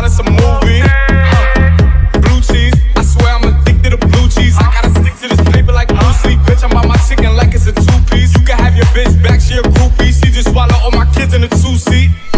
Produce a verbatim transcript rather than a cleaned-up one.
it's a movie. Uh, blue cheese, I swear I'm addicted to blue cheese. I gotta stick to this paper like Bruce Lee. Bitch, I'm on my chicken like it's a two-piece. You can have your bitch back, she a groupie. She just swallow all my kids in a two-seat.